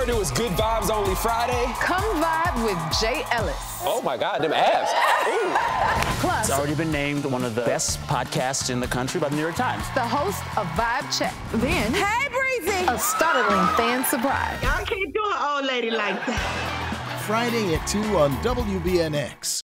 heard it was Good Vibes Only Friday. Come vibe with Jay Ellis. Oh my God, them abs. Ooh. Plus, it's already been named one of the best podcasts in the country by the New York Times. The host of Vibe Check. Then, hey, Breezy! A startling fan surprise. Y'all can't do an old lady like that. Friday at 2 on WBNX.